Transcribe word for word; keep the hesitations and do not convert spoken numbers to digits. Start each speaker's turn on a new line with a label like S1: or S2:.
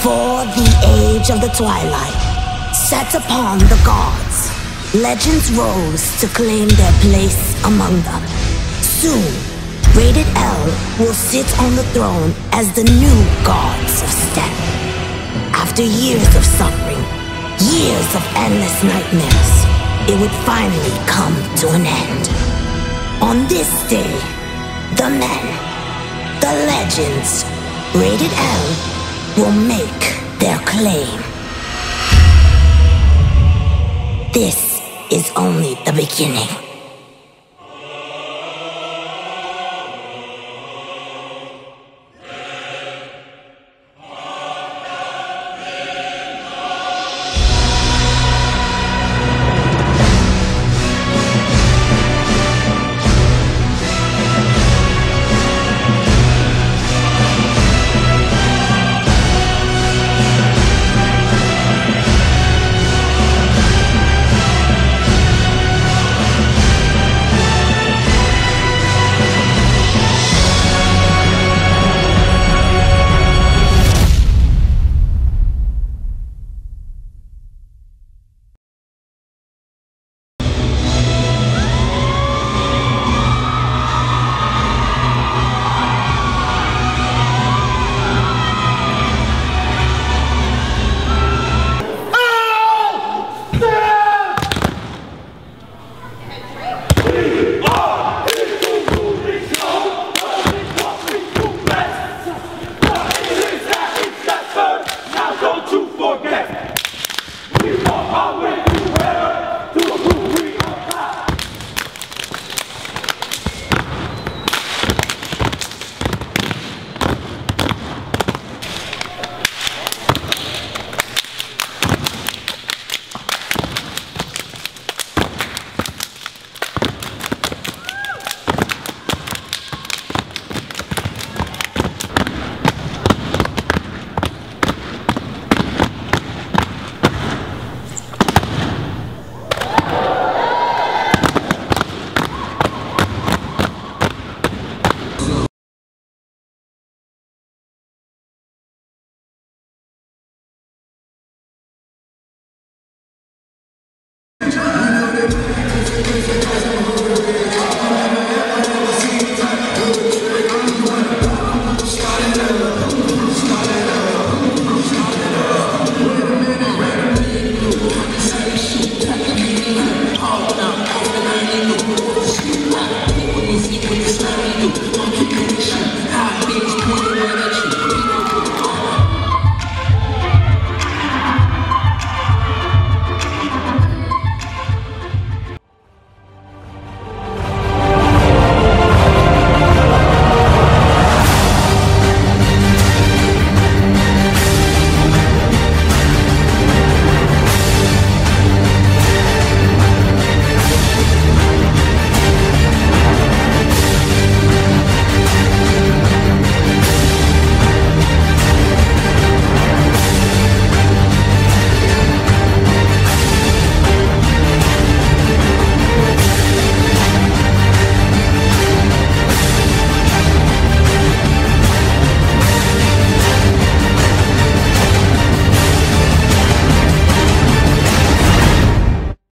S1: Before the age of the twilight sat upon the gods, legends rose to claim their place among them. Soon, Rated L will sit on the throne as the new gods of Step. After years of suffering, years of endless nightmares, it would finally come to an end. On this day, the men, the legends, Rated L will make their claim. This is only the beginning.